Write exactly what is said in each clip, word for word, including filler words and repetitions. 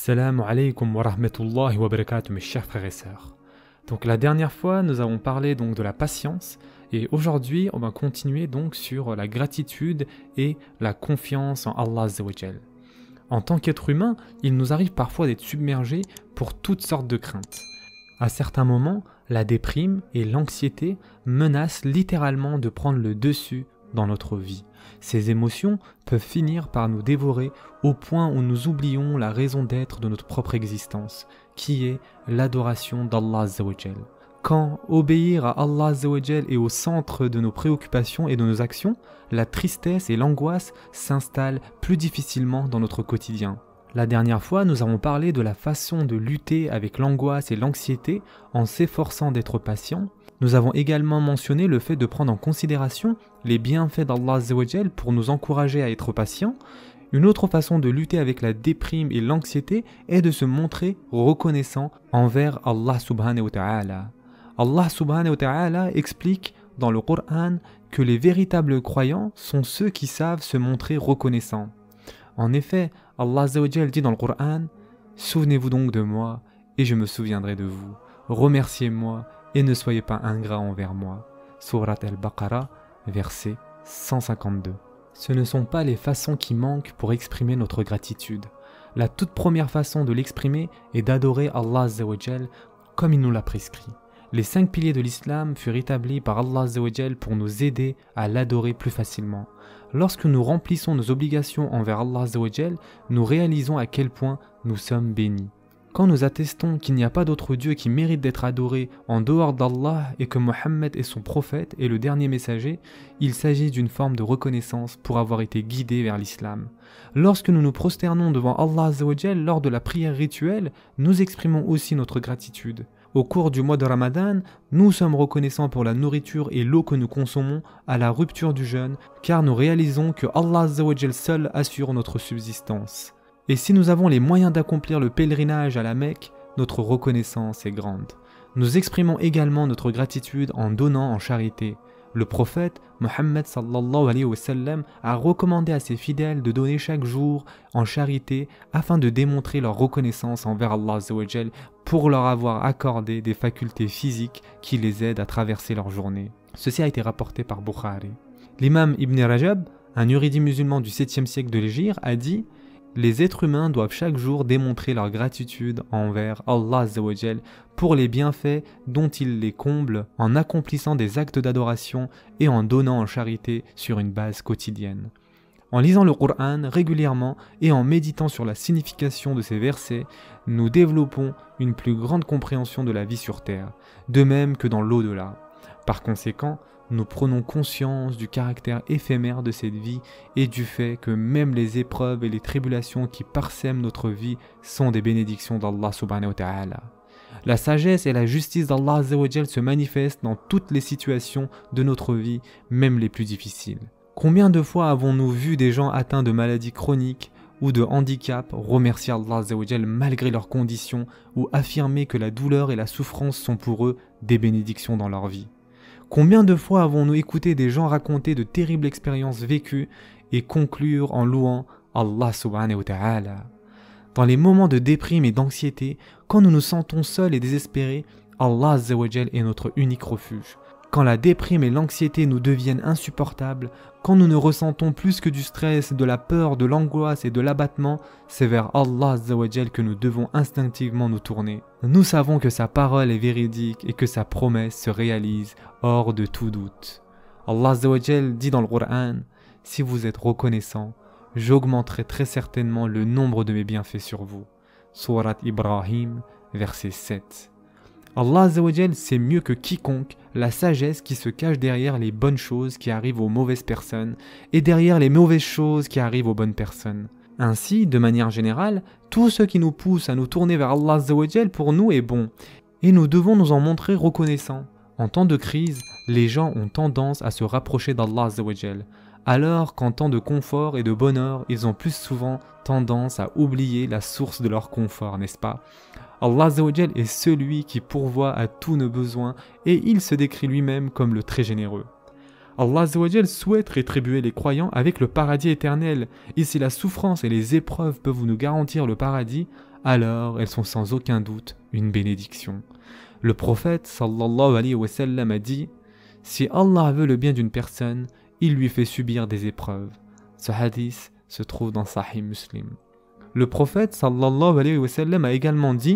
Assalamu alaikum wa rahmatullahi wa barakatuh mes chers frères et sœurs. Donc la dernière fois nous avons parlé donc de la patience et aujourd'hui on va continuer donc sur la gratitude et la confiance en Allah Azza wa Jal. En tant qu'être humain, il nous arrive parfois d'être submergés pour toutes sortes de craintes. À certains moments, la déprime et l'anxiété menacent littéralement de prendre le dessus dans notre vie. Ces émotions peuvent finir par nous dévorer au point où nous oublions la raison d'être de notre propre existence, qui est l'adoration d'Allah Azza wa Jal. Quand obéir à Allah Azza wa Jal est au centre de nos préoccupations et de nos actions, la tristesse et l'angoisse s'installent plus difficilement dans notre quotidien. La dernière fois, nous avons parlé de la façon de lutter avec l'angoisse et l'anxiété en s'efforçant d'être patient. Nous avons également mentionné le fait de prendre en considération les bienfaits d'Allah Azza wa Jal pour nous encourager à être patients. Une autre façon de lutter avec la déprime et l'anxiété est de se montrer reconnaissant envers Allah subhanahu wa ta'ala. Allah subhanahu wa ta'ala explique dans le Coran que les véritables croyants sont ceux qui savent se montrer reconnaissants. En effet, Allah Azza wa Jal dit dans le Coran « Souvenez-vous donc de moi et je me souviendrai de vous. Remerciez-moi et ne soyez pas ingrats envers moi. » Surat al-Baqarah, verset cent cinquante-deux. Ce ne sont pas les façons qui manquent pour exprimer notre gratitude. La toute première façon de l'exprimer est d'adorer Allah Azza wa Jal comme il nous l'a prescrit. Les cinq piliers de l'islam furent établis par Allah Azza wa Jal pour nous aider à l'adorer plus facilement. Lorsque nous remplissons nos obligations envers Allah Azza wa Jal, nous réalisons à quel point nous sommes bénis. Quand nous attestons qu'il n'y a pas d'autre Dieu qui mérite d'être adoré en dehors d'Allah et que Mohammed est son prophète et le dernier messager, il s'agit d'une forme de reconnaissance pour avoir été guidé vers l'islam. Lorsque nous nous prosternons devant Allah Azza wa Jal lors de la prière rituelle, nous exprimons aussi notre gratitude. Au cours du mois de Ramadan, nous sommes reconnaissants pour la nourriture et l'eau que nous consommons à la rupture du jeûne, car nous réalisons que Allah Azza wa Jal seul assure notre subsistance. Et si nous avons les moyens d'accomplir le pèlerinage à la Mecque, notre reconnaissance est grande. Nous exprimons également notre gratitude en donnant en charité. Le prophète Mohammed sallallahu alayhi wa sallam a recommandé à ses fidèles de donner chaque jour en charité afin de démontrer leur reconnaissance envers Allah Azza wa Jal pour leur avoir accordé des facultés physiques qui les aident à traverser leur journée. Ceci a été rapporté par Bukhari. L'imam Ibn Rajab, un érudit musulman du septième siècle de l'Hégire, a dit « Les êtres humains doivent chaque jour démontrer leur gratitude envers Allah Azza wa Jal pour les bienfaits dont il les comble en accomplissant des actes d'adoration et en donnant en charité sur une base quotidienne. » En lisant le Coran régulièrement et en méditant sur la signification de ces versets, nous développons une plus grande compréhension de la vie sur terre, de même que dans l'au-delà. Par conséquent, nous prenons conscience du caractère éphémère de cette vie et du fait que même les épreuves et les tribulations qui parsèment notre vie sont des bénédictions d'Allah subhanahu wa ta'ala. La sagesse et la justice d'Allah Azza wa Jal se manifestent dans toutes les situations de notre vie, même les plus difficiles. Combien de fois avons-nous vu des gens atteints de maladies chroniques ou de handicap remercier Allah Azza wa Jal malgré leurs conditions ou affirmer que la douleur et la souffrance sont pour eux des bénédictions dans leur vie? Combien de fois avons-nous écouté des gens raconter de terribles expériences vécues et conclure en louant Allah subhanahu wa ta'ala? Dans les moments de déprime et d'anxiété, quand nous nous sentons seuls et désespérés, Allah Azza wa Jal est notre unique refuge. Quand la déprime et l'anxiété nous deviennent insupportables, quand nous ne ressentons plus que du stress, de la peur, de l'angoisse et de l'abattement, c'est vers Allah Azza wa Jal que nous devons instinctivement nous tourner. Nous savons que sa parole est véridique et que sa promesse se réalise hors de tout doute. Allah Azza wa Jal dit dans le Coran « Si vous êtes reconnaissant, j'augmenterai très certainement le nombre de mes bienfaits sur vous. » Surat Ibrahim, verset sept. Allah Azza wa Jal sait mieux que quiconque la sagesse qui se cache derrière les bonnes choses qui arrivent aux mauvaises personnes et derrière les mauvaises choses qui arrivent aux bonnes personnes. Ainsi, de manière générale, tout ce qui nous pousse à nous tourner vers Allah Azza wa Jal pour nous est bon et nous devons nous en montrer reconnaissants. En temps de crise, les gens ont tendance à se rapprocher d'Allah Azza wa Jal, alors qu'en temps de confort et de bonheur, ils ont plus souvent tendance à oublier la source de leur confort, n'est-ce pas? Allah Azza wa Jal est celui qui pourvoit à tous nos besoins et il se décrit lui-même comme le très généreux. Allah Azza wa Jal souhaite rétribuer les croyants avec le paradis éternel et si la souffrance et les épreuves peuvent nous garantir le paradis, alors elles sont sans aucun doute une bénédiction. Le prophète sallallahu alayhi wa sallam a dit « Si Allah veut le bien d'une personne, il lui fait subir des épreuves. » Ce hadith se trouve dans Sahih Muslim. Le prophète sallallahu alayhi wa sallam a également dit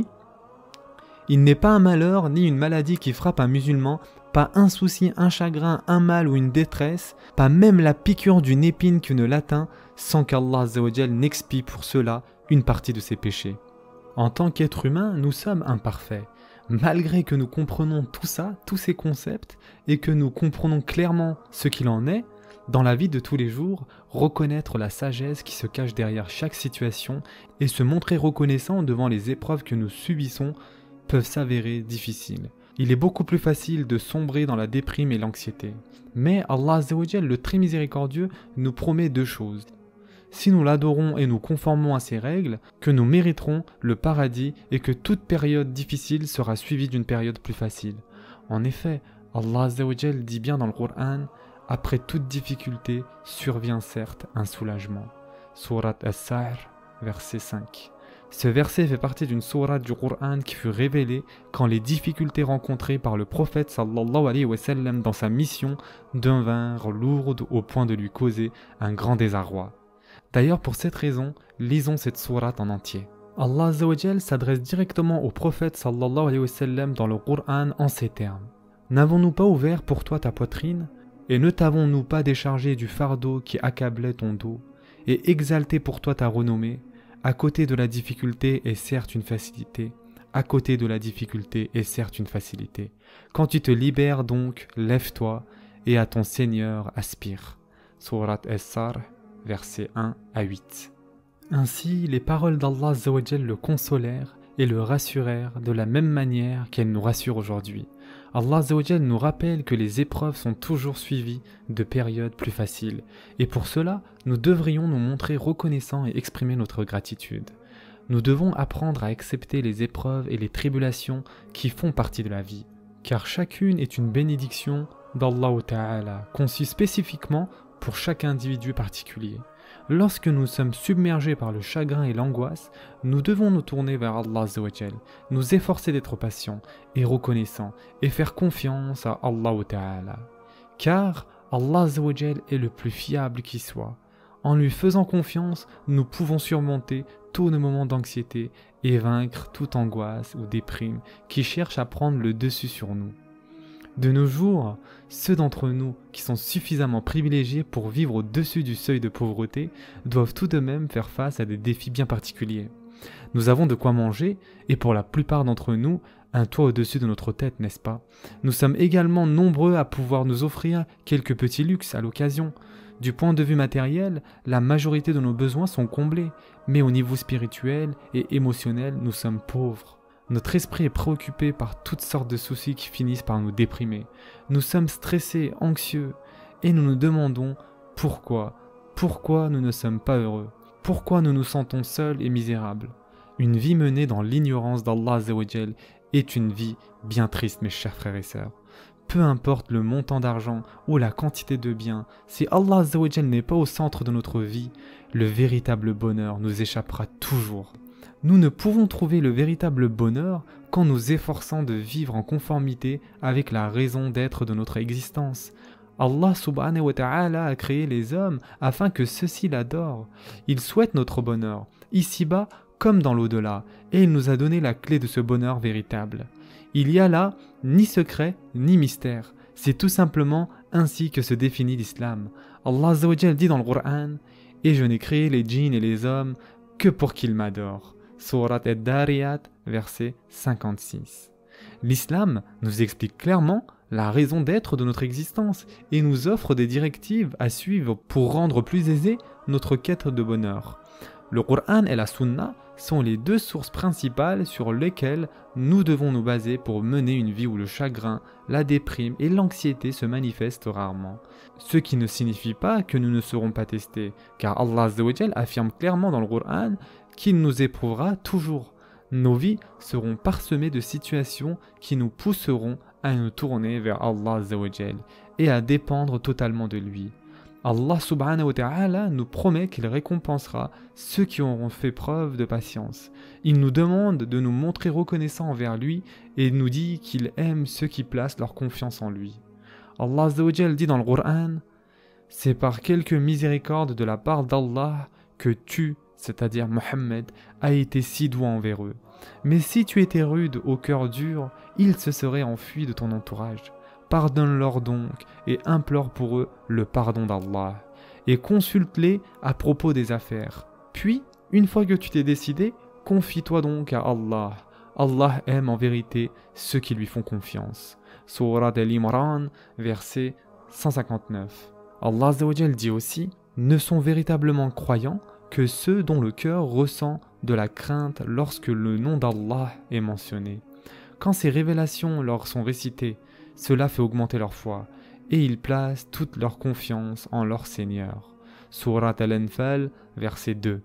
« Il n'est pas un malheur ni une maladie qui frappe un musulman, pas un souci, un chagrin, un mal ou une détresse, pas même la piqûre d'une épine qui ne l'atteint, sans qu'Allah azza wa jal n'expie pour cela une partie de ses péchés. » En tant qu'être humain, nous sommes imparfaits. Malgré que nous comprenons tout ça, tous ces concepts, et que nous comprenons clairement ce qu'il en est, dans la vie de tous les jours, reconnaître la sagesse qui se cache derrière chaque situation et se montrer reconnaissant devant les épreuves que nous subissons peuvent s'avérer difficiles. Il est beaucoup plus facile de sombrer dans la déprime et l'anxiété. Mais Allah Azza wa Jal, le très miséricordieux, nous promet deux choses. Si nous l'adorons et nous conformons à ses règles, que nous mériterons le paradis et que toute période difficile sera suivie d'une période plus facile. En effet, Allah Azza wa Jal dit bien dans le Coran, « Après toute difficulté survient certes un soulagement. » Sourate As-Sa'r, verset cinq. Ce verset fait partie d'une sourate du Coran qui fut révélée quand les difficultés rencontrées par le prophète sallallahu alayhi wa sallam dans sa mission devinrent lourdes au point de lui causer un grand désarroi. D'ailleurs, pour cette raison, lisons cette sourate en entier. Allah Azza wa Jal s'adresse directement au prophète sallallahu alayhi wa sallam dans le Coran en ces termes. « N'avons-nous pas ouvert pour toi ta poitrine, et ne t'avons-nous pas déchargé du fardeau qui accablait ton dos, et exalté pour toi ta renommée? À côté de la difficulté est certes une facilité, à côté de la difficulté est certes une facilité. Quand tu te libères donc, lève-toi, et à ton Seigneur aspire. » Sourate As-Sa'r, versets un à huit. Ainsi, les paroles d'Allah Azza wa Jal le consolèrent et le rassurèrent de la même manière qu'elles nous rassurent aujourd'hui. Allah Azza wa Jal nous rappelle que les épreuves sont toujours suivies de périodes plus faciles, et pour cela, nous devrions nous montrer reconnaissants et exprimer notre gratitude. Nous devons apprendre à accepter les épreuves et les tribulations qui font partie de la vie, car chacune est une bénédiction d'Allah Ta'ala, conçue spécifiquement pour chaque individu particulier. Lorsque nous sommes submergés par le chagrin et l'angoisse, nous devons nous tourner vers Allah Azza wa Jal, nous efforcer d'être patients et reconnaissants et faire confiance à Allah Ta'ala. Car Allah Azza wa Jal est le plus fiable qui soit. En lui faisant confiance, nous pouvons surmonter tous nos moments d'anxiété et vaincre toute angoisse ou déprime qui cherche à prendre le dessus sur nous. De nos jours, ceux d'entre nous qui sont suffisamment privilégiés pour vivre au-dessus du seuil de pauvreté doivent tout de même faire face à des défis bien particuliers. Nous avons de quoi manger et pour la plupart d'entre nous, un toit au-dessus de notre tête, n'est-ce pas? Nous sommes également nombreux à pouvoir nous offrir quelques petits luxes à l'occasion. Du point de vue matériel, la majorité de nos besoins sont comblés, mais au niveau spirituel et émotionnel, nous sommes pauvres. Notre esprit est préoccupé par toutes sortes de soucis qui finissent par nous déprimer. Nous sommes stressés, anxieux, et nous nous demandons pourquoi, pourquoi nous ne sommes pas heureux, pourquoi nous nous sentons seuls et misérables. Une vie menée dans l'ignorance d'Allah Azza wa Jal est une vie bien triste, mes chers frères et sœurs. Peu importe le montant d'argent ou la quantité de biens, si Allah Azza wa Jal n'est pas au centre de notre vie, le véritable bonheur nous échappera toujours. Nous ne pouvons trouver le véritable bonheur qu'en nous efforçant de vivre en conformité avec la raison d'être de notre existence. Allah subhanahu wa ta'ala a créé les hommes afin que ceux-ci l'adorent. Il souhaite notre bonheur, ici-bas comme dans l'au-delà, et il nous a donné la clé de ce bonheur véritable. Il y a là ni secret ni mystère, c'est tout simplement ainsi que se définit l'islam. Allah Azza wa Jal dit dans le Coran « Et je n'ai créé les djinns et les hommes que pour qu'ils m'adorent » Sourate Ad-Dariyat, verset cinquante-six. L'islam nous explique clairement la raison d'être de notre existence et nous offre des directives à suivre pour rendre plus aisée notre quête de bonheur. Le Coran et la Sunna sont les deux sources principales sur lesquelles nous devons nous baser pour mener une vie où le chagrin, la déprime et l'anxiété se manifestent rarement. Ce qui ne signifie pas que nous ne serons pas testés, car Allah Azza wa Jal affirme clairement dans le Coran qu'il nous éprouvera toujours. Nos vies seront parsemées de situations qui nous pousseront à nous tourner vers Allah Azza wa Jal et à dépendre totalement de lui. Allah subhanahu wa ta'ala nous promet qu'il récompensera ceux qui auront fait preuve de patience. Il nous demande de nous montrer reconnaissants envers lui et nous dit qu'il aime ceux qui placent leur confiance en lui. Allah Azza wa Jal dit dans le Coran, « C'est par quelque miséricorde de la part d'Allah que tu, c'est-à-dire Mohammed, as été si doux envers eux. Mais si tu étais rude au cœur dur, ils se seraient enfuis de ton entourage. Pardonne-leur donc et implore pour eux le pardon d'Allah. Et consulte-les à propos des affaires. Puis, une fois que tu t'es décidé, confie-toi donc à Allah. Allah aime en vérité ceux qui lui font confiance. » Surat Al-Imran, verset cent cinquante-neuf. Allah Azza wa Jal dit aussi « Ne sont véritablement croyants que ceux dont le cœur ressent de la crainte lorsque le nom d'Allah est mentionné. Quand ces révélations leur sont récitées, cela fait augmenter leur foi, et ils placent toute leur confiance en leur Seigneur. » Surat Al-Anfal, verset deux.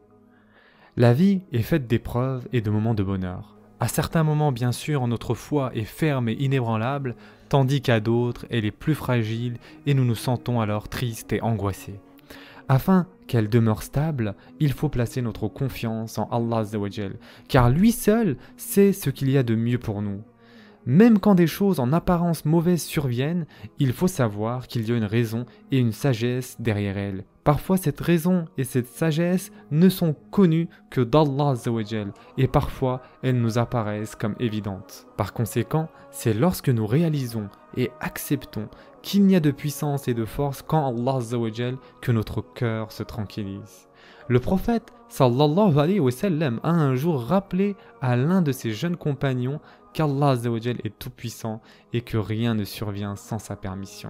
La vie est faite d'épreuves et de moments de bonheur. À certains moments, bien sûr, notre foi est ferme et inébranlable, tandis qu'à d'autres, elle est plus fragile et nous nous sentons alors tristes et angoissés. Afin qu'elle demeure stable, il faut placer notre confiance en Allah Azza wa Jal, car lui seul sait ce qu'il y a de mieux pour nous. Même quand des choses en apparence mauvaises surviennent, il faut savoir qu'il y a une raison et une sagesse derrière elles. Parfois cette raison et cette sagesse ne sont connues que d'Allah Azza wa Jal, et parfois elles nous apparaissent comme évidentes. Par conséquent, c'est lorsque nous réalisons et acceptons qu'il n'y a de puissance et de force qu'en Allah Azza wa Jal que notre cœur se tranquillise. Le prophète sallallahu alayhi wa sallam a un jour rappelé à l'un de ses jeunes compagnons qu'Allah Azza wa Jal est tout-puissant et que rien ne survient sans sa permission.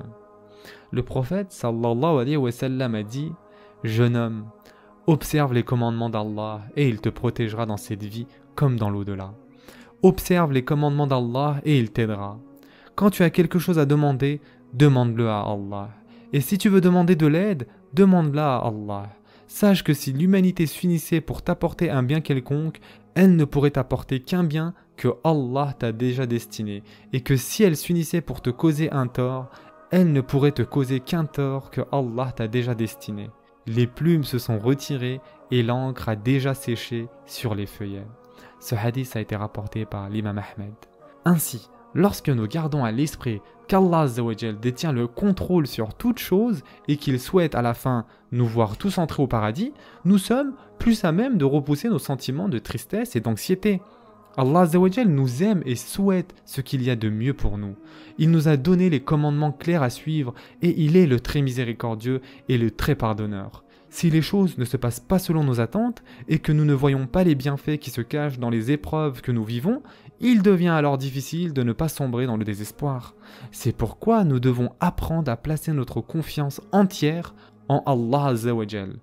Le prophète sallallahu alayhi wa sallam a dit « Jeune homme, observe les commandements d'Allah et il te protégera dans cette vie comme dans l'au-delà. Observe les commandements d'Allah et il t'aidera. Quand tu as quelque chose à demander, demande-le à Allah. Et si tu veux demander de l'aide, demande-la à Allah. Sache que si l'humanité s'unissait pour t'apporter un bien quelconque, elle ne pourrait t'apporter qu'un bien que Allah t'a déjà destiné, et que si elle s'unissait pour te causer un tort, elle ne pourrait te causer qu'un tort que Allah t'a déjà destiné. Les plumes se sont retirées et l'encre a déjà séché sur les feuillets. » Ce hadith a été rapporté par l'imam Ahmed. Ainsi, lorsque nous gardons à l'esprit qu'Allah Azza wa Jal détient le contrôle sur toute chose et qu'il souhaite à la fin nous voir tous entrer au paradis, nous sommes plus à même de repousser nos sentiments de tristesse et d'anxiété. Allah Azza wa Jal nous aime et souhaite ce qu'il y a de mieux pour nous. Il nous a donné les commandements clairs à suivre et il est le très miséricordieux et le très pardonneur. Si les choses ne se passent pas selon nos attentes et que nous ne voyons pas les bienfaits qui se cachent dans les épreuves que nous vivons, il devient alors difficile de ne pas sombrer dans le désespoir. C'est pourquoi nous devons apprendre à placer notre confiance entière en Allah Azza wa Jal.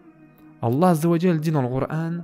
Allah Azza wa Jal dit dans le Coran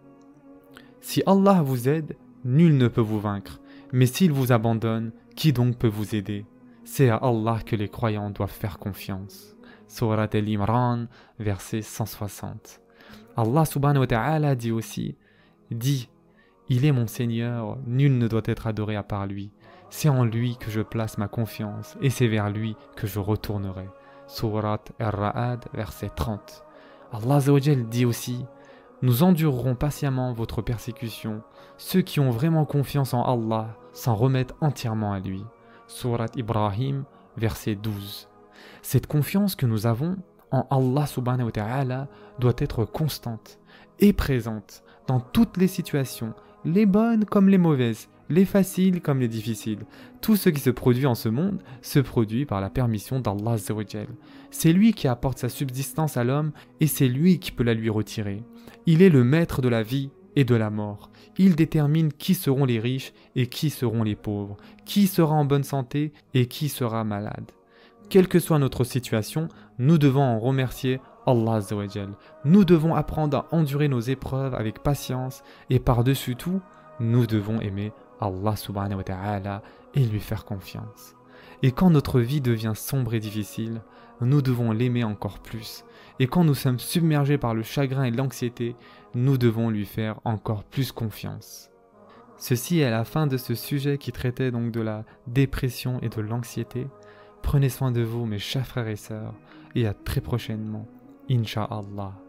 « Si Allah vous aide, nul ne peut vous vaincre, mais s'il vous abandonne, qui donc peut vous aider? C'est à Allah que les croyants doivent faire confiance. » Surat Al-Imran, verset cent soixante. Allah subhanahu wa ta'ala dit aussi « Dis, il est mon Seigneur, nul ne doit être adoré à part lui. C'est en lui que je place ma confiance et c'est vers lui que je retournerai. » Surat Ar-Ra'ad, verset trente. Allah Azza wa Jal dit aussi « Nous endurerons patiemment votre persécution. Ceux qui ont vraiment confiance en Allah s'en remettent entièrement à lui. » Surat Ibrahim, verset douze. Cette confiance que nous avons en Allah subhanahu wa ta'ala doit être constante et présente dans toutes les situations, les bonnes comme les mauvaises, les faciles comme les difficiles. Tout ce qui se produit en ce monde se produit par la permission d'Allah Azza wa Jal. C'est lui qui apporte sa subsistance à l'homme et c'est lui qui peut la lui retirer. Il est le maître de la vie et de la mort. Il détermine qui seront les riches et qui seront les pauvres, qui sera en bonne santé et qui sera malade. Quelle que soit notre situation, nous devons en remercier Allah Azza wa Jal. Nous devons apprendre à endurer nos épreuves avec patience et par-dessus tout, nous devons aimer Allah subhanahu wa ta'ala et lui faire confiance. Et quand notre vie devient sombre et difficile, nous devons l'aimer encore plus. Et quand nous sommes submergés par le chagrin et l'anxiété, nous devons lui faire encore plus confiance. Ceci est la fin de ce sujet qui traitait donc de la dépression et de l'anxiété. Prenez soin de vous mes chers frères et sœurs et à très prochainement, Inch'Allah.